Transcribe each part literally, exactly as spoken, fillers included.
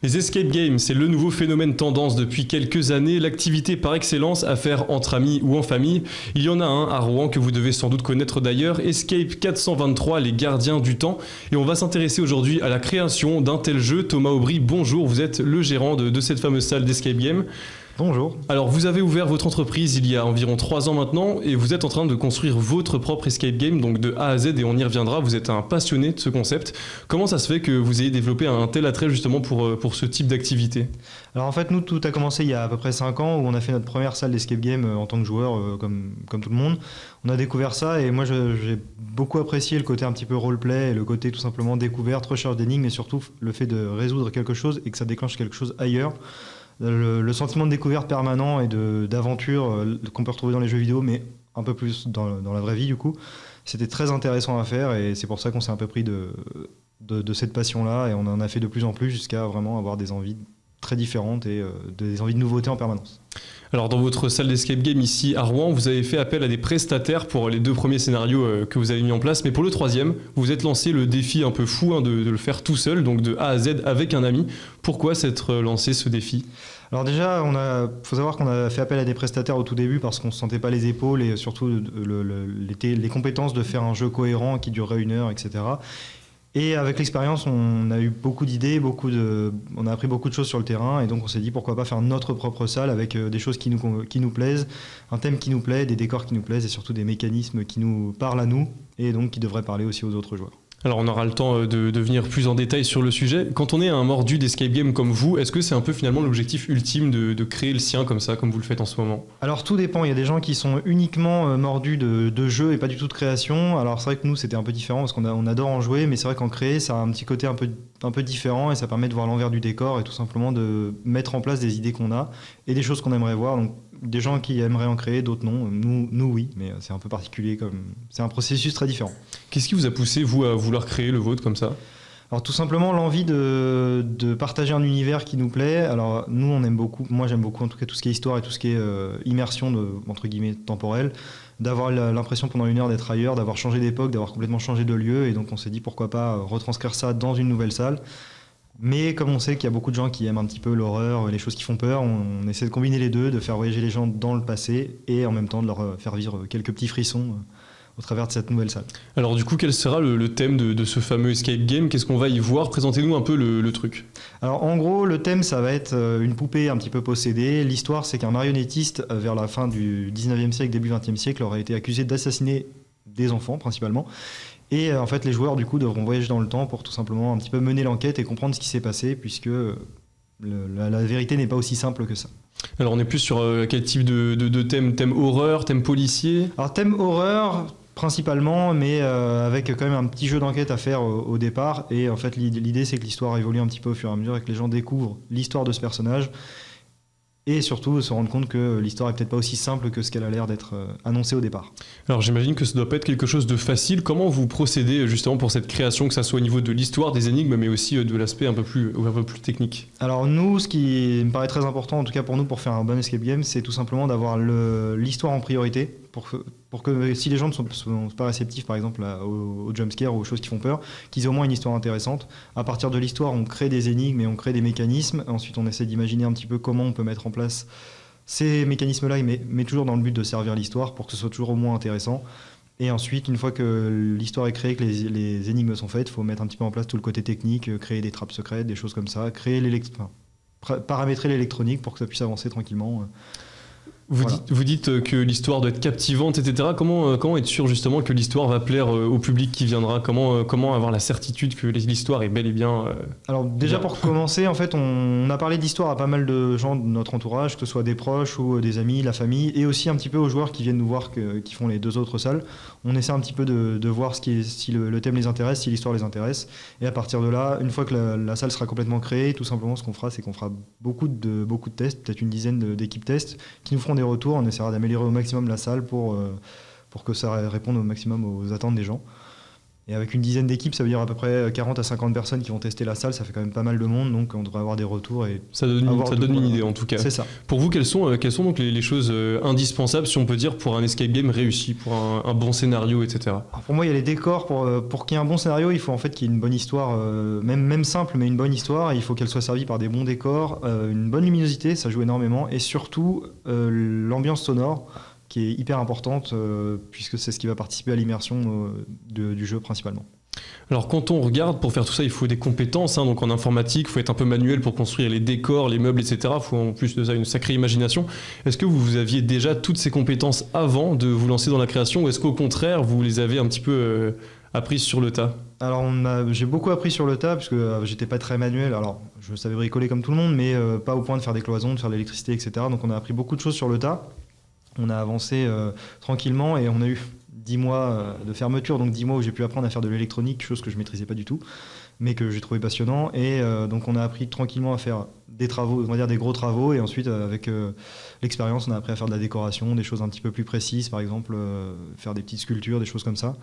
Les escape games, c'est le nouveau phénomène tendance depuis quelques années, l'activité par excellence à faire entre amis ou en famille. Il y en a un à Rouen que vous devez sans doute connaître d'ailleurs, Escape quatre cent vingt-trois, les gardiens du temps. Et on va s'intéresser aujourd'hui à la création d'un tel jeu. Thomas Aubry, bonjour, vous êtes le gérant de, de cette fameuse salle d'escape game. Bonjour. Alors vous avez ouvert votre entreprise il y a environ trois ans maintenant et vous êtes en train de construire votre propre escape game, donc de A à Z, et on y reviendra. Vous êtes un passionné de ce concept. Comment ça se fait que vous ayez développé un tel attrait justement pour, pour ce type d'activité ? Alors en fait, nous, tout a commencé il y a à peu près cinq ans où on a fait notre première salle d'escape game en tant que joueur, euh, comme, comme tout le monde. On a découvert ça et moi je, j'ai beaucoup apprécié le côté un petit peu roleplay et le côté tout simplement découverte, recherche d'énigmes, mais surtout le fait de résoudre quelque chose et que ça déclenche quelque chose ailleurs. Le, le sentiment de découverte permanent et de, d'aventure euh, qu'on peut retrouver dans les jeux vidéo, mais un peu plus dans, dans la vraie vie du coup, c'était très intéressant à faire et c'est pour ça qu'on s'est un peu pris de, de, de cette passion-là et on en a fait de plus en plus jusqu'à vraiment avoir des envies très différentes et euh, des envies de nouveautés en permanence. Alors dans votre salle d'escape game ici à Rouen, vous avez fait appel à des prestataires pour les deux premiers scénarios euh, que vous avez mis en place, mais pour le troisième, vous vous êtes lancé le défi un peu fou hein, de, de le faire tout seul, donc de A à Z avec un ami. Pourquoi s'être lancé ce défi ? Alors déjà, on a, faut savoir qu'on a fait appel à des prestataires au tout début parce qu'on ne se sentait pas les épaules et surtout le, le, les, les compétences de faire un jeu cohérent qui durerait une heure, et cetera. Et avec l'expérience, on a eu beaucoup d'idées, beaucoup de, on a appris beaucoup de choses sur le terrain et donc on s'est dit pourquoi pas faire notre propre salle avec des choses qui nous, qui nous plaisent, un thème qui nous plaît, des décors qui nous plaisent et surtout des mécanismes qui nous parlent à nous et donc qui devraient parler aussi aux autres joueurs. Alors on aura le temps de, de venir plus en détail sur le sujet. Quand on est un mordu d'escape game comme vous, est-ce que c'est un peu finalement l'objectif ultime de, de créer le sien comme ça, comme vous le faites en ce moment ? Alors tout dépend, il y a des gens qui sont uniquement mordus de, de jeux et pas du tout de création. Alors c'est vrai que nous c'était un peu différent parce qu'on a, on adore en jouer, mais c'est vrai qu'en créer ça a un petit côté un peu, un peu différent et ça permet de voir l'envers du décor et tout simplement de mettre en place des idées qu'on a et des choses qu'on aimerait voir. Donc des gens qui aimeraient en créer, d'autres non. Nous, nous oui, mais c'est un peu particulier, comme c'est un processus très différent. Qu'est-ce qui vous a poussé, vous, à vouloir créer le vôtre comme ça ? Alors tout simplement l'envie de, de partager un univers qui nous plaît. Alors nous on aime beaucoup, moi j'aime beaucoup en tout cas tout ce qui est histoire et tout ce qui est euh, immersion de, entre guillemets temporelle, d'avoir l'impression pendant une heure d'être ailleurs, d'avoir changé d'époque, d'avoir complètement changé de lieu et donc on s'est dit pourquoi pas retranscrire ça dans une nouvelle salle. Mais comme on sait qu'il y a beaucoup de gens qui aiment un petit peu l'horreur, les choses qui font peur, on, on essaie de combiner les deux, de faire voyager les gens dans le passé et en même temps de leur faire vivre quelques petits frissons au travers de cette nouvelle salle. Alors du coup, quel sera le, le thème de, de ce fameux escape game ? Qu'est-ce qu'on va y voir ? Présentez-nous un peu le, le truc. Alors en gros, le thème, ça va être une poupée un petit peu possédée. L'histoire, c'est qu'un marionnettiste, vers la fin du dix-neuvième siècle, début vingtième siècle, aurait été accusé d'assassiner des enfants, principalement. Et en fait, les joueurs, du coup, devront voyager dans le temps pour tout simplement un petit peu mener l'enquête et comprendre ce qui s'est passé, puisque le, la, la vérité n'est pas aussi simple que ça. Alors on est plus sur euh, quel type de, de, de thème ? Thème horreur, thème policier ? Alors thème horreur principalement, mais euh, avec quand même un petit jeu d'enquête à faire au, au départ. Et en fait, l'idée, c'est que l'histoire évolue un petit peu au fur et à mesure et que les gens découvrent l'histoire de ce personnage. Et surtout se rendre compte que l'histoire est peut-être pas aussi simple que ce qu'elle a l'air d'être annoncée au départ. Alors j'imagine que ça doit pas être quelque chose de facile. Comment vous procédez justement pour cette création, que ça soit au niveau de l'histoire, des énigmes, mais aussi de l'aspect un peu plus, un peu plus technique ? Alors nous, ce qui me paraît très important, en tout cas pour nous, pour faire un bon escape game, c'est tout simplement d'avoir le, l'histoire en priorité. Pour que, pour que si les gens ne sont, sont pas réceptifs par exemple aux, aux jumpscares ou aux choses qui font peur, qu'ils aient au moins une histoire intéressante. À partir de l'histoire, on crée des énigmes et on crée des mécanismes. Ensuite, on essaie d'imaginer un petit peu comment on peut mettre en place ces mécanismes-là, mais, mais toujours dans le but de servir l'histoire pour que ce soit toujours au moins intéressant. Et ensuite, une fois que l'histoire est créée, que les, les énigmes sont faites, il faut mettre un petit peu en place tout le côté technique, créer des trappes secrètes, des choses comme ça, créer enfin, paramétrer l'électronique pour que ça puisse avancer tranquillement. Vous, Voilà. dites, vous dites que l'histoire doit être captivante, et cetera. Comment, comment être sûr justement que l'histoire va plaire au public qui viendra ? Comment, comment avoir la certitude que l'histoire est bel et bien... Euh, Alors déjà bien. Pour commencer, en fait, on a parlé d'histoire à pas mal de gens de notre entourage, que ce soit des proches ou des amis, la famille, et aussi un petit peu aux joueurs qui viennent nous voir, que, qui font les deux autres salles. On essaie un petit peu de, de voir ce qui est, si le, le thème les intéresse, si l'histoire les intéresse. Et à partir de là, une fois que la, la salle sera complètement créée, tout simplement ce qu'on fera, c'est qu'on fera beaucoup de, beaucoup de tests, peut-être une dizaine de, d'équipes tests, qui nous feront des retours. On essaiera d'améliorer au maximum la salle pour, euh, pour que ça réponde au maximum aux attentes des gens. Et avec une dizaine d'équipes, ça veut dire à peu près quarante à cinquante personnes qui vont tester la salle, ça fait quand même pas mal de monde, donc on devrait avoir des retours. Et ça donne, une, ça donne une idée en tout cas. C'est ça. Pour vous, quelles sont, euh, quelles sont donc les, les choses euh, indispensables, si on peut dire, pour un escape game réussi, pour un, un bon scénario, et cetera. Alors pour moi, il y a les décors. Pour, pour qu'il y ait un bon scénario, il faut en fait qu'il y ait une bonne histoire, euh, même, même simple, mais une bonne histoire. Il faut qu'elle soit servie par des bons décors, euh, une bonne luminosité, ça joue énormément, et surtout euh, l'ambiance sonore, qui est hyper importante, euh, puisque c'est ce qui va participer à l'immersion euh, de, du jeu principalement. Alors quand on regarde, pour faire tout ça, il faut des compétences, hein, donc en informatique, il faut être un peu manuel pour construire les décors, les meubles, et cetera. Il faut en plus de ça une sacrée imagination. Est-ce que vous, vous aviez déjà toutes ces compétences avant de vous lancer dans la création, ou est-ce qu'au contraire, vous les avez un petit peu euh, apprises sur le tas? Alors on a, j'ai beaucoup appris sur le tas, puisque euh, j'étais pas très manuel. Alors je savais bricoler comme tout le monde, mais euh, pas au point de faire des cloisons, de faire de l'électricité, et cetera. Donc on a appris beaucoup de choses sur le tas. On a avancé euh, tranquillement et on a eu dix mois de fermeture, donc dix mois où j'ai pu apprendre à faire de l'électronique, chose que je maîtrisais pas du tout, mais que j'ai trouvé passionnant. Et euh, donc on a appris tranquillement à faire des travaux, on va dire des gros travaux, et ensuite avec euh, l'expérience, on a appris à faire de la décoration, des choses un petit peu plus précises, par exemple euh, faire des petites sculptures, des choses comme ça.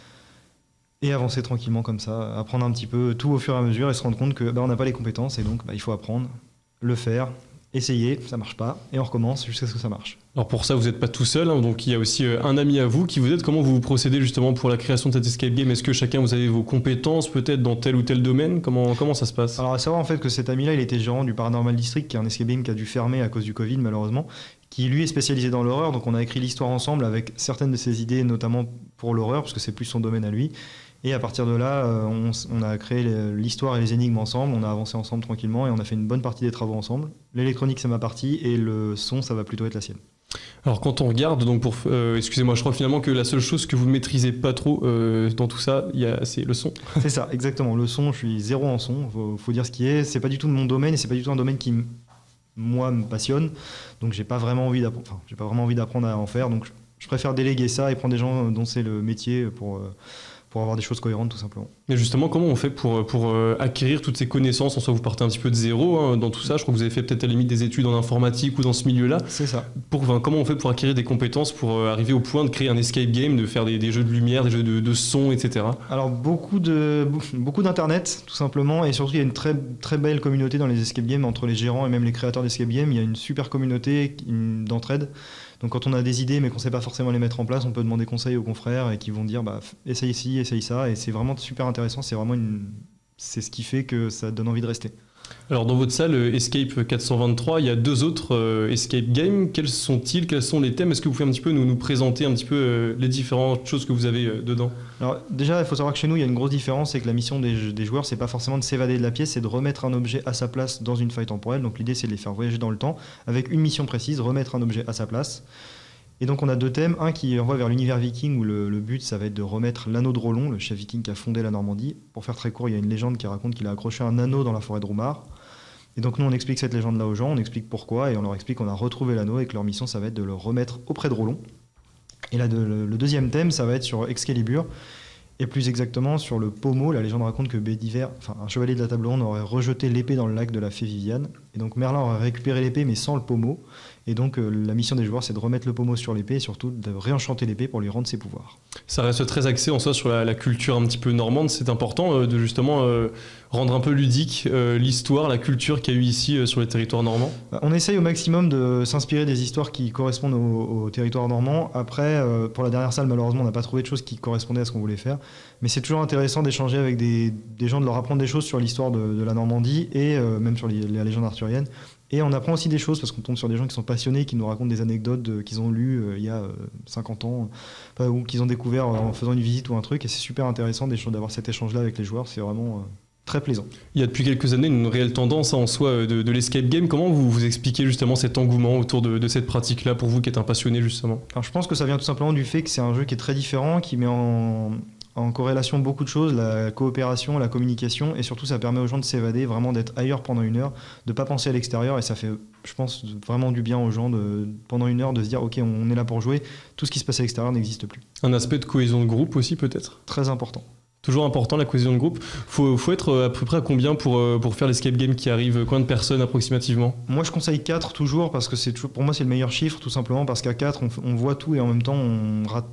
Et avancer tranquillement comme ça, apprendre un petit peu tout au fur et à mesure et se rendre compte que bah, on n'a pas les compétences et donc bah, il faut apprendre, le faire, essayer, ça marche pas, et on recommence jusqu'à ce que ça marche. Alors pour ça, vous n'êtes pas tout seul, hein, donc il y a aussi euh, un ami à vous qui vous aide. Comment vous procédez justement pour la création de cet escape game? Est-ce que chacun, vous avez vos compétences peut-être dans tel ou tel domaine? Comment, comment ça se passe? Alors à savoir en fait que cet ami-là, il était gérant du Paranormal District, qui est un escape game qui a dû fermer à cause du Covid malheureusement, qui lui est spécialisé dans l'horreur, donc on a écrit l'histoire ensemble avec certaines de ses idées, notamment pour l'horreur, parce que c'est plus son domaine à lui. Et à partir de là, on, on a créé l'histoire et les énigmes ensemble, on a avancé ensemble tranquillement et on a fait une bonne partie des travaux ensemble. L'électronique, c'est ma partie et le son, ça va plutôt être la sienne. Alors quand on regarde, donc pour, euh, excusez-moi, je crois finalement que la seule chose que vous ne maîtrisez pas trop euh, dans tout ça, c'est le son. C'est ça, exactement. Le son, je suis zéro en son, faut, faut dire ce qui est. C'est pas du tout de mon domaine et c'est pas du tout un domaine qui, moi, me passionne. Donc j'ai pas vraiment envie d'apprendre, enfin, j'ai pas vraiment envie d'apprendre à en faire. Donc je, je préfère déléguer ça et prendre des gens dont c'est le métier pour... Euh, pour avoir des choses cohérentes tout simplement. Mais justement, comment on fait pour, pour euh, acquérir toutes ces connaissances? En soit vous partez un petit peu de zéro hein, dans tout ça, je crois que vous avez fait peut-être à la limite des études en informatique ou dans ce milieu-là. C'est ça. Pour, enfin, comment on fait pour acquérir des compétences pour euh, arriver au point de créer un escape game, de faire des, des jeux de lumière, des jeux de, de son, et cetera. Alors beaucoup de beaucoup d'internet tout simplement, et surtout il y a une très très belle communauté dans les escape games entre les gérants et même les créateurs d'escape games. Il y a une super communauté d'entraide. Donc quand on a des idées mais qu'on ne sait pas forcément les mettre en place, on peut demander conseil aux confrères et qui vont dire bah, essaye ici, essaye ça, et c'est vraiment super intéressant, c'est vraiment une... c'est ce qui fait que ça donne envie de rester. Alors dans votre salle Escape quatre cent vingt-trois, il y a deux autres euh, escape games. Quels sont-ils? Quels sont les thèmes? Est-ce que vous pouvez un petit peu nous, nous présenter un petit peu euh, les différentes choses que vous avez euh, dedans? Alors déjà, il faut savoir que chez nous, il y a une grosse différence, c'est que la mission des, des joueurs, c'est pas forcément de s'évader de la pièce, c'est de remettre un objet à sa place dans une faille temporelle. Donc l'idée, c'est de les faire voyager dans le temps avec une mission précise, remettre un objet à sa place. Et donc on a deux thèmes, un qui envoie vers l'univers viking où le, le but ça va être de remettre l'anneau de Rollon, le chef viking qui a fondé la Normandie. Pour faire très court, il y a une légende qui raconte qu'il a accroché un anneau dans la forêt de Roumar. Et donc nous on explique cette légende là aux gens, on explique pourquoi et on leur explique qu'on a retrouvé l'anneau et que leur mission ça va être de le remettre auprès de Rollon. Et là de, le, le deuxième thème ça va être sur Excalibur et plus exactement sur le pommeau. La légende raconte que Bédiver, enfin un chevalier de la table ronde aurait rejeté l'épée dans le lac de la fée Viviane. Et donc Merlin aurait récupéré l'épée mais sans le pommeau. Et donc euh, la mission des joueurs c'est de remettre le pommeau sur l'épée et surtout de réenchanter l'épée pour lui rendre ses pouvoirs. Ça reste très axé en soi sur la, la culture un petit peu normande. C'est important euh, de justement euh, rendre un peu ludique euh, l'histoire, la culture qu'il y a eu ici euh, sur les territoires normands. Bah, on essaye au maximum de s'inspirer des histoires qui correspondent au, au territoire normand. Après, euh, pour la dernière salle malheureusement on n'a pas trouvé de choses qui correspondaient à ce qu'on voulait faire. Mais c'est toujours intéressant d'échanger avec des, des gens, de leur apprendre des choses sur l'histoire de, de la Normandie et euh, même sur les, la légende arthurienne. Et on apprend aussi des choses parce qu'on tombe sur des gens qui sont passionnés, qui nous racontent des anecdotes qu'ils ont lues euh, il y a euh, cinquante ans euh, ou qu'ils ont découvert en faisant une visite ou un truc. Et c'est super intéressant d'avoir cet échange-là avec les joueurs. C'est vraiment euh, très plaisant. Il y a depuis quelques années une réelle tendance hein, en soi de, de l'escape game. Comment vous vous expliquez justement cet engouement autour de, de cette pratique-là pour vous qui êtes un passionné justement? Alors, je pense que ça vient tout simplement du fait que c'est un jeu qui est très différent, qui met en... en corrélation beaucoup de choses, la coopération, la communication, et surtout ça permet aux gens de s'évader, vraiment d'être ailleurs pendant une heure, de ne pas penser à l'extérieur, et ça fait, je pense, vraiment du bien aux gens de, pendant une heure de se dire ok, on est là pour jouer, tout ce qui se passe à l'extérieur n'existe plus. Un aspect de cohésion de groupe aussi peut-être? Très important. Toujours important la cohésion de groupe. Faut, faut être à peu près à combien pour, pour faire l'escape game qui arrive? Combien de personnes approximativement? Moi je conseille quatre toujours, parce que c'est toujours, pour moi c'est le meilleur chiffre, tout simplement parce qu'à quatre on, on voit tout et en même temps on rate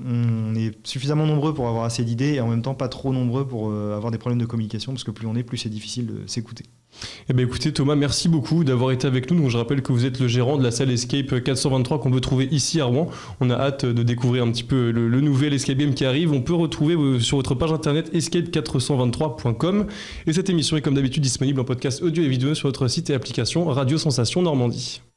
on est suffisamment nombreux pour avoir assez d'idées et en même temps pas trop nombreux pour euh, avoir des problèmes de communication parce que plus on est, plus c'est difficile de s'écouter. Eh bien écoutez Thomas, merci beaucoup d'avoir été avec nous. Donc, je rappelle que vous êtes le gérant de la salle Escape quatre cent vingt-trois qu'on peut trouver ici à Rouen. On a hâte de découvrir un petit peu le, le nouvel Escape Game qui arrive. On peut retrouver sur votre page internet escape quatre cent vingt-trois point com. Et cette émission est comme d'habitude disponible en podcast audio et vidéo sur votre site et application Radio Sensation Normandie.